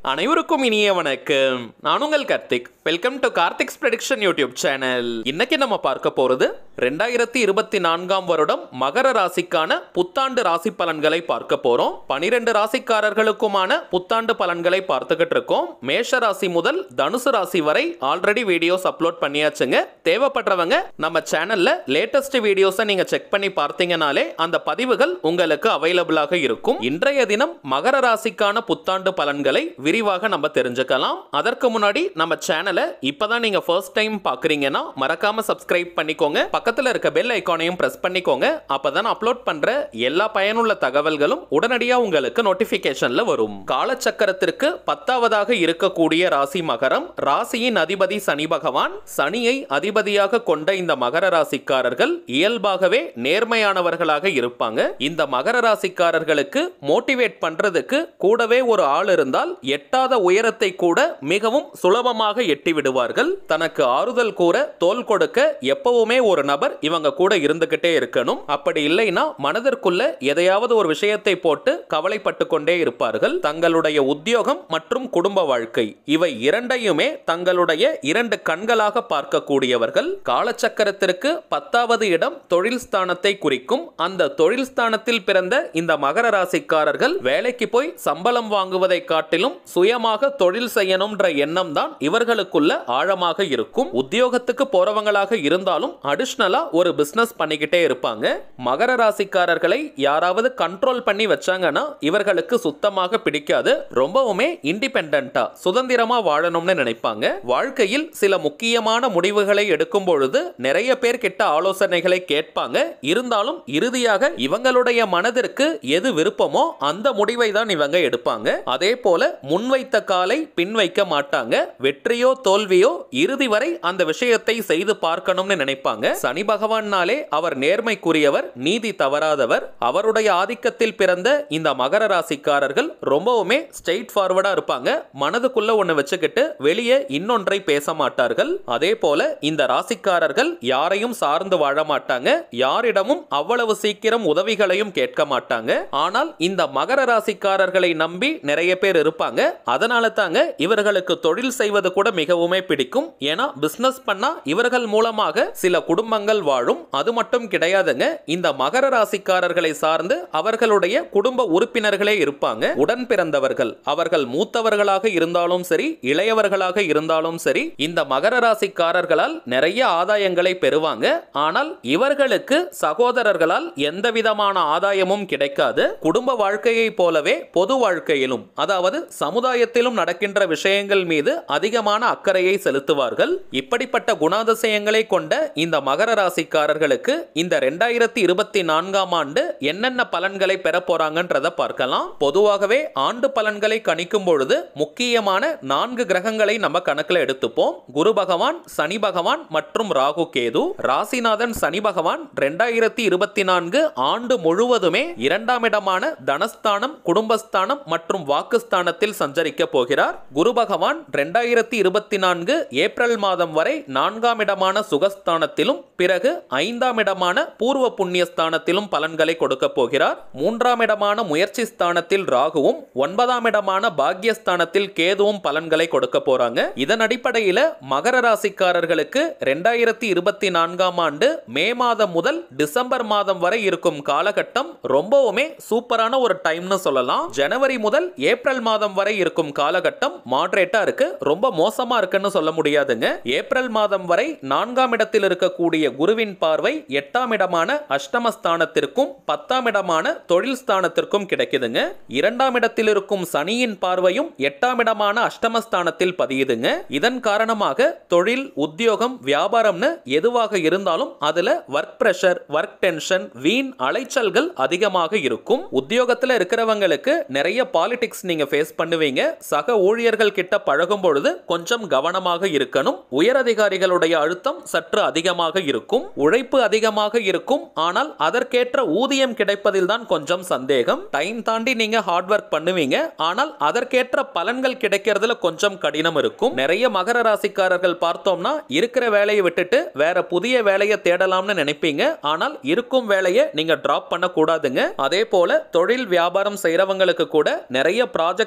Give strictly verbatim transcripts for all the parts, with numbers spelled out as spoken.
அனைவருக்கும் இனிய வணக்கம். நான் உங்கள் Karthik. Welcome to Karthik's prediction YouTube channel. இன்னைக்கு நம்ம பார்க்க போறது ரெண்டாயிரத்தி இருபத்தி நான்காம் வருடம் மகர ராசிக்கான புத்தாண்டு ராசி பலன்களை பார்க்க போறோம். பனிரெண்டு ராசிக்காரர்களுக்குமான புத்தாண்டு பலன்களை பார்த்துக்கிட்டு இருக்கோம். மேஷ ராசி முதல் தனுசு ராசி வரை ஆல்ரெடி வீடியோஸ் அப்லோட் பண்ணியாச்சுங்க. தேவைப்படுறவங்க நம்ம சேனல்ல லேட்டஸ்ட் வீடியோஸை நீங்க செக் பண்ணி பார்த்தீங்கனாலே அந்த பதிவுகள் உங்களுக்கு அவைலபிளாக இருக்கும். இன்றைய தினம் மகர ராசிக்கான புத்தாண்டு பலன்களை விரிவாக நம்ம தெரிஞ்சுக்கலாம். அதற்கு முன்னாடி நம்ம சேனலை இப்பதான் நீங்க ஃபர்ஸ்ட் டைம் பாக்குறீங்கன்னா மறக்காம சப்ஸ்கிரைப் பண்ணிக்கோங்க. பக்கத்துல இருக்க பெல் ஐகானையும் பிரஸ் பண்ணிக்கோங்க. அப்பதான் அப்லோட் பண்ற எல்லா பயனுள்ள தகவல்களும் உடனடியா உங்களுக்கு நோட்டிபிகேஷன்ல வரும். காலச்சக்கரத்திற்கு பத்தாவதாக இருக்கக்கூடிய ராசி மகரம். ராசியின் அதிபதி சனி பகவான். சனியை அதிபதியாக கொண்ட இந்த மகர ராசிக்காரர்கள் இயல்பாகவே நேர்மையானவர்களாக இருப்பாங்க. இந்த மகர ராசிக்காரர்களுக்கு மோட்டிவேட் பண்றதுக்கு கூடவே ஒரு ஆள் இருந்தால் எட்டாத உயரத்தை கூட மிகவும் சுலபமாக எட்டி விடுவார்கள். தனக்கு ஆறுதல் கூற தோள் கொடுக்க எப்பவுமே ஒரு நபர் இவங்க கூட இருந்துகிட்டே இருக்கணும். அப்படி இல்லைன்னா மனதிற்குள்ள எதையாவது ஒரு விஷயத்தை போட்டு கவலைப்பட்டு கொண்டே இருப்பார்கள். தங்களுடைய உத்தியோகம் மற்றும் குடும்ப வாழ்க்கை இவை இரண்டையுமே தங்களுடைய இரண்டு கண்களாக பார்க்கக்கூடியவர்கள். காலச்சக்கரத்திற்கு பத்தாவது இடம் தொழில் ஸ்தானத்தை குறிக்கும். அந்த தொழில் ஸ்தானத்தில் பிறந்த இந்த மகர ராசிக்காரர்கள் வேலைக்கு போய் சம்பளம் வாங்குவதை காட்டிலும் சுயமாக தொழில் செய்யணும்ன்ற எண்ணம் தான் இவர்களுக்குள்ள ஆழமாக இருக்கும். உத்தியோகத்துக்கு போறவங்களாக இருந்தாலும் அடிஷனலா ஒரு பிசினஸ் பண்ணிக்கிட்டே இருப்பாங்க. மகர ராசிக்காரர்களை யாராவது கண்ட்ரோல் பண்ணி வச்சாங்கன்னா இவர்களுக்கு சுத்தமாக பிடிக்காது. ரொம்பவுமே இண்டிபெண்டன்ட்டா சுதந்திரமா வாழணும்னு நினைப்பாங்க. வாழ்க்கையில் சில முக்கியமான முடிவுகளை எடுக்கும் பொழுது நிறைய பேர் கிட்ட ஆலோசனைகளை கேட்பாங்க. இருந்தாலும் இறுதியாக இவங்களுடைய மனதிற்கு எது விருப்பமோ அந்த முடிவை தான் இவங்க எடுப்பாங்க. அதே போல முன்வைத்த காலை பின் வைக்க மாட்டாங்க. வெற்றியோ தோல்வியோ இறுதி வரை அந்த விஷயத்தை செய்து பார்க்கணும்னு நினைப்பாங்க. சனி பகவானாலே அவர் நேர்மைக்குரியவர், நீதி தவறாதவர். அவருடைய ஆதிக்கத்தில் பிறந்த இந்த மகர ராசிக்காரர்கள் ரொம்பவுமே ஸ்ட்ரெயிட் ஃபார்வர்டா இருப்பாங்க. மனதுக்குள்ள ஒண்ணு வச்சுக்கிட்டு வெளியே இன்னொன்றை பேச மாட்டார்கள். அதே போல இந்த ராசிக்காரர்கள் யாரையும் சார்ந்து வாழ மாட்டாங்க. யாரிடமும் அவ்வளவு சீக்கிரம் உதவிகளையும் கேட்க மாட்டாங்க. ஆனால் இந்த மகர ராசிக்காரர்களை நம்பி நிறைய பேர் இருப்பாங்க. அதனால தாங்க இவர்களுக்கு தொழில் செய்வது கூட மிகவுமே பிடிக்கும். ஏன்னா பிசினஸ் பண்ணா இவர்கள் மூலமாக சில குடும்பங்கள் வாழும். அது மட்டும் கிடையாதுங்க, இந்த மகர ராசிக்காரர்களை சார்ந்து அவர்களுடைய குடும்ப உறுப்பினர்களே இருப்பாங்க. உடன் பிறந்தவர்கள், அவர்கள் மூத்தவர்களாக இருந்தாலும் சரி இளையவர்களாக இருந்தாலும் சரி, இந்த மகர ராசிக்காரர்களால் நிறைய ஆதாயங்களை பெறுவாங்க. ஆனால் இவர்களுக்கு சகோதரர்களால் எந்த விதமான ஆதாயமும் கிடைக்காது. குடும்ப வாழ்க்கையை போலவே பொது வாழ்க்கையிலும் அதாவது சமுதாயத்திலும் நடக்கின்ற விஷயங்கள் மீது அதிகமான அக்கறையை செலுத்துவார்கள். இப்படிப்பட்ட குணாதிசயங்களை கொண்ட இந்த மகர ராசிக்காரர்களுக்கு இந்த இரண்டாயிரத்தி இருபத்தி நான்காம் ஆண்டு என்னென்ன பலன்களை பெற போறாங்கன்றத பார்க்கலாம். பொதுவாகவே ஆண்டு பலன்களை கணிக்கும் பொழுது முக்கியமான நான்கு கிரகங்களை நம்ம கணக்கில் எடுத்துப்போம். குரு பகவான், சனி பகவான் மற்றும் ராகு கேது. ராசிநாதன் சனி பகவான் இரண்டாயிரத்தி இருபத்தி நான்கு ஆண்டு முழுவதுமே இரண்டாம் இடமான தனஸ்தானம், குடும்பஸ்தானம் மற்றும் வாக்குஸ்தானத்தில் சஞ்சரிக்க போகிறார். குரு பகவான் இரண்டாயிரத்தி இருபத்தி நான்கு ஏப்ரல் மாதம் வரை நான்காம் இடமான சுகஸ்தானத்திலும் பிறகு ஐந்தாம் இடமான பூர்வ புண்ணிய ஸ்தானத்திலும் பலன்களை கொடுக்க போகிறார். மூன்றாம் இடமான முயற்சி ஸ்தானத்தில் ராகுவும் ஒன்பதாம் இடமான பாக்யஸ்தானத்தில் கேதுவும் பலன்களை கொடுக்க போறாங்க. இதன் அடிப்படையில் மகர ராசிக்காரர்களுக்கு இரண்டாயிரத்தி இருபத்தி நான்காம் ஆண்டு மே மாதம் முதல் டிசம்பர் மாதம் வரை இருக்கும் காலகட்டம் ரொம்பவுமே சூப்பரான ஒரு டைம்னு சொல்லலாம். ஜனவரி முதல் ஏப்ரல் மாதம் வரை இருக்கும் காலகட்டம் மாடரேட்டா இருக்கு. ரொம்ப மோசமா இருக்குன்னு சொல்ல முடியாதுங்க. ஏப்ரல் மாதம் வரை நான்காம் இடத்தில் இருக்கக்கூடிய குருவின் பார்வை எட்டாம் இடமான அஷ்டமஸ்தானத்திற்கும் பத்தாம் இடமான தொழில் ஸ்தானத்திற்கும் கிடைக்குதுங்க. இரண்டாம் இடத்தில் இருக்கும் சனியின் பார்வையும் எட்டாம் இடமான அஷ்டமஸ்தானத்தில் பதியுதுங்க. இதன் காரணமாக தொழில், உத்தியோகம், வியாபாரம்னு எதுவாக இருந்தாலும் அதுல ஒர்க் பிரஷர், ஒர்க் டென்ஷன், வீண் அலைச்சல்கள் அதிகமாக இருக்கும். உத்தியோகத்தில் இருக்கிறவங்களுக்கு நிறைய பாலிடிக்ஸ் நீங்க ஃபேஸ் பண்ணுவீங்க. சக ஊழியர்கள் கிட்ட பழகும் பொழுது கொஞ்சம் கவனமாக இருக்கணும். உயரதிகாரிகளுடைய அழுத்தம் சற்று அதிகமாக இருக்கும். உழைப்பு அதிகமாக இருக்கும். ஆனால் அதற்கேற்ற ஊதியம் கிடைப்பதில் தான் கொஞ்சம் சந்தேகம். டைம் தாண்டி நீங்க ஹார்ட் ஒர்க் பண்ணுவீங்க. ஆனால் அதற்கேற்ற பலன்கள் கிடைக்கிறதுல கொஞ்சம் கடினம் இருக்கும். நிறைய மகர ராசிக்காரர்கள் பார்த்தோம்னா இருக்கிற வேலையை விட்டுட்டு வேற புதிய வேலையை தேடலாம்னு நினைப்பீங்க. ஆனால் இருக்கும் வேலையை நீங்க டிராப் பண்ண கூடாதுங்க. அதே போல தொழில் வியாபாரம் செய்யறவங்களுக்கு கூட நிறைய ப்ராஜெக்ட்ஸ் உங்களுக்கு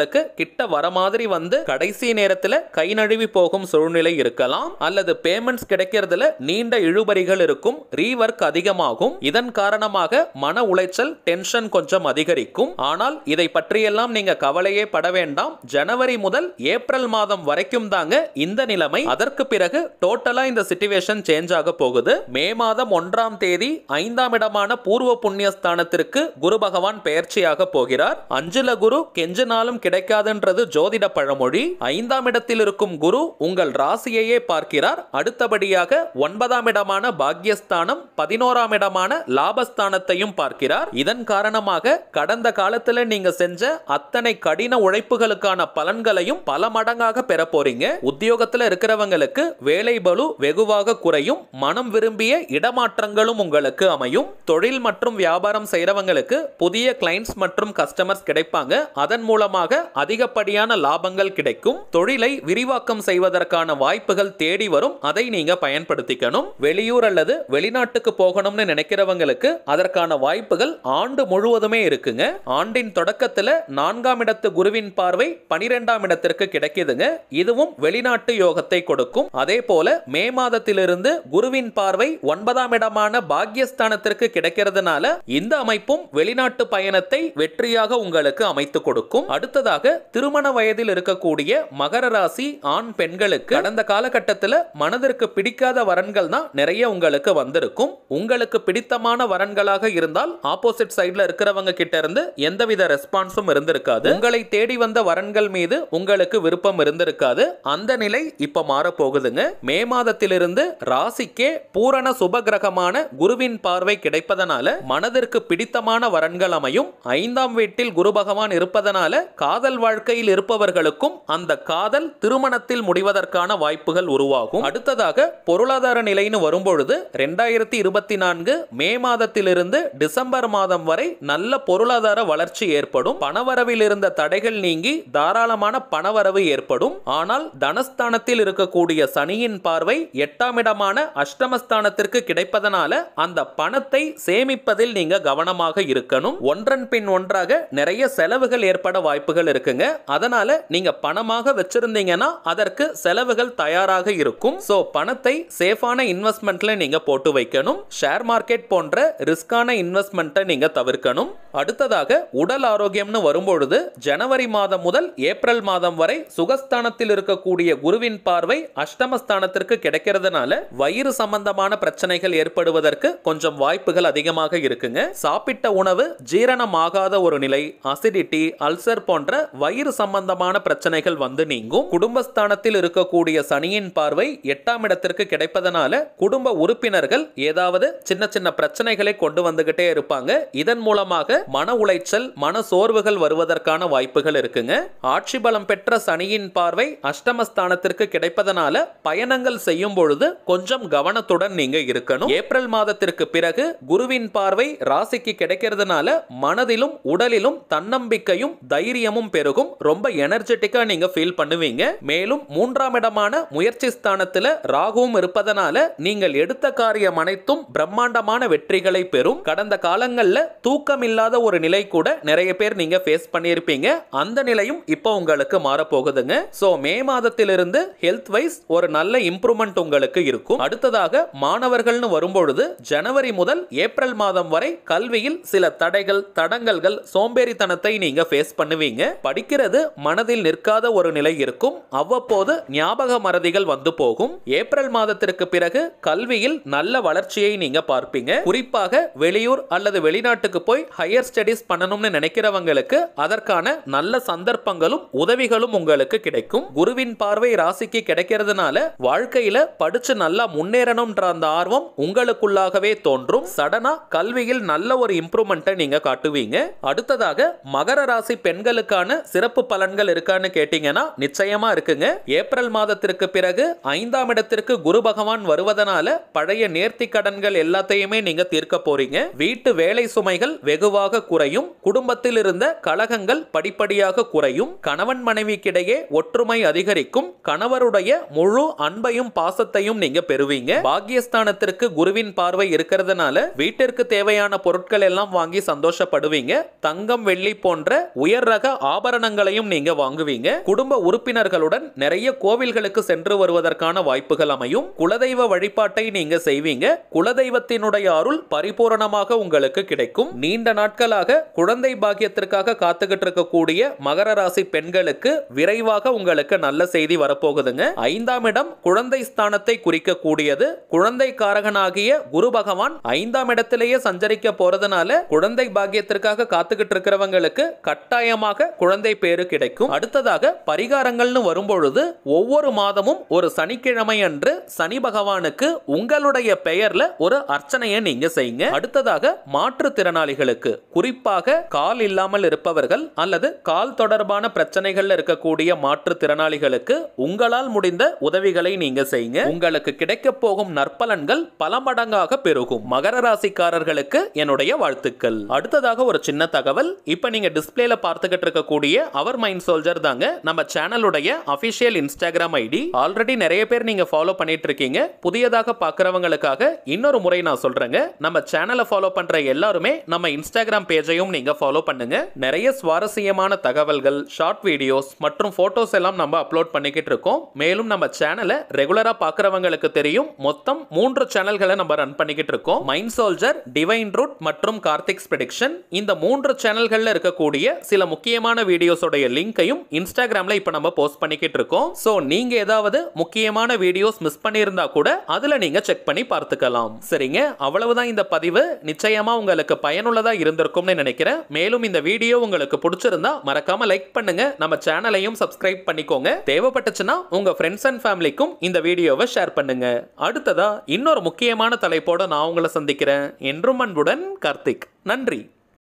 உங்களுக்கு கிட்ட வர மாதிரி வந்து கடைசி நேரத்துல கை நழுவி போகும் சூழ்நிலை இருக்கலாம், அல்லது பேமெண்ட்ஸ் கிடைக்கிறதுல நீண்ட இழுபறிகள் இருக்கும், ரீவர்க் அதிகமாகும். இதன் காரணமாக மன உளைச்சல், டென்ஷன் கொஞ்சம் அதிகரிக்கும். ஆனால் இதை பற்றியெல்லாம் நீங்க கவலையே பட வேண்டாம். ஜனவரி முதல் ஏப்ரல் மாதம் வரைக்கும் தாங்க இந்த நிலைமை. அதற்கு பிறகு டோட்டலா இந்த சிச்சுவேஷன் சேஞ்ச் ஆக போகுது. மே மாதம் ஒன்றாம் தேதி ஐந்தாம் இடமான பூர்வ புண்ணியஸ்தானத்திற்கு குரு பகவான் பெயர்ச்சியாக போகிறார். அஞ்சுல குரு கெஞ்சினாலும் கிடைக்காதுன்றது ஜோதிட பழமொழி. ஐந்தாம் இடத்தில் இருக்கும் குரு உங்கள் ராசியையே பார்க்கிறார். அடுத்தபடியாக ஒன்பதாம் இடமான பாக்யஸ்தானம், பதினோராம் இடமான லாபஸ்தானத்தையும் பார்க்கிறார். இதன் காரணமாக கடந்த காலத்துல நீங்க செஞ்ச அத்தனை கடின உழைப்புகளுக்கான பலன்களையும் பல மடங்காக பெற போறீங்க. உத்தியோகத்துல இருக்கிறவங்களுக்கு வேலை பளு வெகுவாக குறையும். மனம் விரும்பிய இடமாற்றங்களும் உங்களுக்கு அமையும். தொழில் மற்றும் வியாபாரம் செய்யறவங்களுக்கு புதிய கிளைண்ட்ஸ் மற்றும் கஸ்டமர்ஸ் கிடைப்பாங்க. அதன் மூலமாக அதிகப்படியான லாபங்கள் கிடைக்கும். தொழிலை விரிவாக்கம் செய்வதற்கான வாய்ப்புகள் தேடி வரும். அதை நீங்க பயன்படுத்திக்கணும். வெளியூர் அல்லது வெளிநாட்டுக்கு போகணும்னு நினைக்கிறவங்களுக்கு அதற்கான வாய்ப்புகள் ஆண்டு முழுவதுமே இருக்குங்க. ஆண்டின் தொடக்கத்துல நான்காம் இடத்து குருவின் பார்வை பனிரெண்டாம் இடத்திற்கு கிடைக்குதுங்க. இதுவும் வெளிநாட்டு யோகத்தை கொடுக்கும். அதே போல மே மாதத்திலிருந்து குருவின் பார்வை ஒன்பதாம் இடமான பாக்யஸ்தானத்திற்கு கிடைக்கிறதுனால இந்த அமைப்பும் வெளிநாட்டு பயணத்தை வெற்றியாக உங்களுக்கு அமைத்து கொடுக்கும். அடுத்ததாக திருமண வயதில் இருக்கக்கூடிய மகர ராசி ஆண் பெண்களுக்கு கடந்த காலகட்டத்தில் மனதிற்கு பிடிக்காத வரன்கள் தான் நிறைய உங்களுக்கு வந்திருக்கும். உங்களுக்கு பிடித்தமான வரன்களாக இருந்தால் ஆப்போசிட் சைடுல இருக்கிறவங்க கிட்ட இருந்து எந்தவித ரெஸ்பான்ஸும் இருந்திருக்காது. உங்களை தேடி வந்த வரன்கள் மீது உங்களுக்கு விருப்பம் இருந்திருக்காது. அந்த நிலை இப்ப மாற போகுதுங்க. மே மாதத்திலிருந்து ராசிக்கே பூரண சுப கிரகமான குருவின் பார்வை கிடைப்பதனால மனதிற்கு பிடித்தமான வரன்கள் அமையும். ஐந்தாம் வீட்டில் குரு பகவான் இருப்பதனால காதல் வாழ்க்கையில் இருப்பவர்களுக்கும் அந்த காதல் திருமணத்தில் முடிவதற்கான வாய்ப்புகள் உருவாகும். அடுத்ததாக பொருளாதார நிலைன்னு வரும்பொழுது இரண்டாயிரத்தி இருபத்தி நான்கு மே மாதத்திலிருந்து டிசம்பர் மாதம் வரை நல்ல பொருளாதார வளர்ச்சி ஏற்படும். பணவரவில் இருந்த தடைகள் நீங்கி தாராளமான பணவரவு ஏற்படும். ஆனால் தனஸ்தானத்தில் இருக்கக்கூடிய சனியின் பார்வை எட்டாம் இடமான அஷ்டமஸ்தானத்திற்கு கிடைப்பதனால அந்த பணத்தை சேமிப்பதில் நீங்க கவனமாக இருக்கணும். ஒன்றன் பின் ஒன்றாக நிறைய செலவுகள் ஏற்பட வாய்ப்புகள் இருக்குங்க. அதனால நீங்க பணமாக வச்சிருந்தீங்கன்னா அதற்கு செலவுகள் தயாராக இருக்கும். சோ பணத்தை சேஃபான இன்வெஸ்ட்மெண்ட்ல நீங்க போட்டு வைக்கணும். ஷேர் மார்க்கெட் போன்ற ரிஸ்கான இன்வெஸ்ட்மெண்ட்டை நீங்க தவிர்க்கணும். அடுத்ததாக உடல் ஆரோக்கியம்னு வரும்பொழுது ஜனவரி மாதம் முதல் ஏப்ரல் மாதம் வரை சுகஸ்தானத்தில் இருக்கக்கூடிய குருவின் பார்வை அஷ்டமஸ்தானத்திற்கு கிடைக்கிறதுனால வயிறு சம்பந்தமான பிரச்சனைகள் ஏற்படுவதற்கு கொஞ்சம் வாய்ப்புகள் அதிகமாக இருக்குங்க. சாப்பிட்ட உணவு ஜீரணமாகாத ஒரு நிலை, அசிடிட்டி, அல்சர் போன்ற வயிறு சம்பந்தமான பிரச்சனைகள் வந்து நீங்கும். குடும்பஸ்தானத்தில் இருக்கக்கூடிய சனியின் பார்வை எட்டாம் இடத்திற்கு கிடைப்பதனால குடும்ப உறுப்பினர்கள் ஏதாவது சின்ன சின்ன பிரச்சனைகளை கொண்டு வந்துகிட்டே இருப்பாங்க. இதன் மூலமாக மன உளைச்சல், மன சோர்வுகள் வருவதற்கான வாய்ப்புகள் இருக்குங்க. ஆட்சி பலம் பெற்ற சனியின் பார்வை அஷ்டமஸ்தானத்திற்கு கிடைப்பதனால பயணங்கள் செய்யும் பொழுது கொஞ்சம் கவனத்துடன் நீங்க இருக்கணும். ஏப்ரல் மாதத்திற்கு பிறகு குருவின் பார்வை ராசிக்கு கிடைக்கிறதுனால மனதிலும் உடலிலும் தன்னம்பிக்கையும் தைரியமும் பெருகும். ரொம்ப எனர்ஜெட்டிக்கா நீங்க ஃபீல் பண்ணுவீங்க. மேலும் மூன்றாம் இடமான முயற்சி ஸ்தானத்துல ராகுவும் இருப்பதனால நீங்கள் எடுத்த காரியம் அனைத்தும் பிரம்மாண்டமான வெற்றிகளை பெறும். கடந்த காலங்கள்ல தூக்கம் இல்லாத ஒரு நிலை கூட நிறைய பேர் நீங்க ஃபேஸ் பண்ணியிருப்பீங்க. அந்த நிலையும் இப்போ உங்களுக்கு மாற போகுதுங்க. சோ மே மாதத்திலிருந்து ஹெல்த் வைஸ் ஒரு நல்ல இம்ப்ரூவ்மெண்ட் உங்களுக்கு இருக்கும். அடுத்ததாக மாணவர்கள்னு வரும்பொழுது ஜனவரி முதல் ஏப்ரல் மாதம் வரை கல்வியில் சில தடைகள், தடங்கல்கள், சோம்பேறித்தனத்தை நீங்க ஃபேஸ் பண்ணுவீங்க. படிக்கிறது மனதில் நிற்காத ஒரு நிலை இருக்கும். அவ்வப்போது ஞாபக மறதிகள் வந்து போகும். ஏப்ரல் மாதத்திற்கு பிறகு கல்வியில் நல்ல வளர்ச்சியை நீங்க பார்ப்பீங்க. குறிப்பாக வெளியூர் அல்லது வெளிநாட்டுக்கு போய் ஹையர் ஸ்டடிஸ் பண்ணணும்னு நினைக்கிறவங்களுக்கு அதற்கான நல்ல சந்தர்ப்பங்களும் உதவிகளும் உங்களுக்கு கிடைக்கும். குருவின் பார்வை ராசிக்கு கிடைக்கிறதுனால வாழ்க்கையில படிச்சு நல்லா முன்னேறணும்ன்ற அந்த ஆர்வம் உங்களுக்குள்ளாகவே தோன்றும். சடனா கல்வியில் நல்ல ஒரு இம்ப்ரூவ்மெண்ட்டை நீங்க காட்டுவீங்க. அடுத்ததாக மகர ராசி பெண்களுக்கான சிறப்பு பலன்கள் இருக்கான்னு கேட்டீங்கன்னா நிச்சயமா இருக்குங்க. ஏப்ரல் மாதத்திற்கு பிறகு ஐந்தாம் இடத்திற்கு குரு பகவான் வருவதனால பழைய நேர்த்தி கடன்கள் எல்லாத்தையுமே நீங்க தீர்க்க போறீங்க. வீட்டு வேலை சுமைகள் வெகுவாக குறையும். குடும்பத்தில் இருந்த கலகங்கள் படிப்படியாக குறையும். கணவன் மனைவிக்கிடையே ஒற்றுமை அதிகரிக்கும். கணவருடைய முழு அன்பையும் பாசத்தையும் நீங்க பெறுவீங்க. பாக்கியஸ்தானத்திற்கு குருவின் பார்வை இருக்கிறதுனால வீட்டிற்கு தேவையான பொருட்கள் எல்லாம் வாங்கி சந்தோஷப்படுவீங்க. தங்கம், வெள்ளி போன்ற உயர் ரக ஆபரணங்களையும் நீங்க வாங்குவீங்க. குடும்ப உறுப்பினர்களுடன் நிறைய கோவில்களுக்கு சென்று வருவதற்கான வாய்ப்புகள் அமையும். குலதெய்வ வழிபாட்டை நீங்க செய்வீங்க. குலதெய்வத்தினுடைய அருள் பரிபூரணமாக உங்களுக்கு கிடைக்கும். நீண்ட நாட்களாக குழந்தை பாக்கியத்திற்காக காத்துக்கிட்டு இருக்கக்கூடிய மகர ராசி பெண்களுக்கு விரைவாக உங்களுக்கு நல்ல செய்தி வரப்போகுதுங்க. ஐந்தாம் இடம் குழந்தை ஸ்தானத்தை குறிக்கக்கூடியது. குழந்தை காரகனாகிய குரு பகவான் ஐந்தாம் இடத்திலேயே சஞ்சரிக்க போறதுனால குழந்தை பாக்கியத்திற்காக காத்துக்கிட்டு இருக்கிறவங்களுக்கு கட்டாயமாக குழந்தை பேரு கிடைக்கும். அடுத்ததாக பரிகாரங்கள்னு வரும்பொழுது ஒவ்வொரு மாதமும் ஒரு சனிக்கிழமை அன்று சனி பகவானுக்கு உங்களுடைய பெயர்ல ஒரு அர்ச்சனையை நீங்க செய்யுங்க. அடுத்ததாக மாற்றுத்திறனாளிகளுக்கு, குறிப்பாக கால் இல்லாமல் இருப்பவர்கள் அல்லது கால் தொடர்பான பிரச்சனைகள் இருக்கக்கூடிய மாற்றுத்திறனாளிகளுக்கு உங்களால் முடிந்த உதவிகளை நீங்க செய்யுங்க. உங்களுக்கு கிடைக்க போகும் நற்பலன்கள் பல மடங்காக பெருகும். மகர ராசிக்காரர்களுக்கு என்னுடைய வாழ்த்துக்கள். அடுத்ததாக ஒரு சின்ன தகவல். இப்ப நீங்க டிஸ்பிளேல பார்த்துக்கிட்டு இருக்கக்கூடிய அவர் மைண்ட் சோல்ஜர் தாங்க நம்ம சேனலுடைய அபிஷியல் இன்ஸ்டாகிராம் ஐடி. ஆல்ரெடி நிறைய பேர் நீங்க ஃபாலோ பண்ணிட்டு இருக்கீங்க. புதியதாக பார்க்கிறவங்களுக்காக இன்னொரு முறை நான் சொல்றேங்க. நம்ம சேனலை ஃபாலோ பண்ற எல்லாருமே நம்ம இன்ஸ்டாகிராம் பேஜையும் நீங்க ஃபாலோ பண்ணுங்க. நிறைய சுவாரஸ்யமான தகவல்கள், ஷார்ட் வீடியோஸ் மற்றும் போட்டோஸ் எல்லாம் நம்ம அப்லோட் பண்ணிக்கிட்டு இருக்கோம். மேலும் நம்ம சேனலை ரெகுலரா பார்க்கிறவங்களுக்கு தெரியும், மொத்தம் மூன்று சேனல்களை நம்ம ரன் பண்ணிக்கிட்டு இருக்கோம். மைண்ட் சோல்ஜர், டிவைன் ரூட் மற்றும் கார்த்திக்ஸ் ப்ரெடிக்ஷன். இந்த மூன்று சேனல்கள்ல இருக்கக்கூடிய சில முக்கியமான வீடியோஸோட லிங்கையும் இன்ஸ்டாகிராம்ல இப்ப நம்ம போஸ்ட் பண்ணிக்கிட்டு இருக்கோம். சோ நீங்க ஏதாவது முக்கியமான வீடியோஸ் மிஸ் பண்ணியிருந்தா கூட அதுல நீங்க செக் பண்ணி பார்த்துக்கலாம். சரிங்க, அவ்வளவுதான் இந்த பதிவு. நிச்சயமா உங்களுக்கு பயனுள்ளதா இருந்திருக்கும்னு நினைக்கிறேன். மேலும் இந்த வீடியோ உங்களுக்கு பிடிச்சிருந்தா மறக்காம லைக் பண்ணுங்க. நம்ம சேனலையும் சப்ஸ்கிரைப் பண்ணிக்கோங்க. தேவைப்பட்டுச்சுன்னா உங்க ஃப்ரெண்ட்ஸ் அண்ட் ஃபேமிலிக்கும் இந்த வீடியோவை ஷேர் பண்ணுங்க. அடுத்ததா இன்னொரு முக்கியமான தலைப்போட நான் உங்களை சந்திக்கிறேன். என்றும் அன்புடன் கார்த்திக். நன்றி.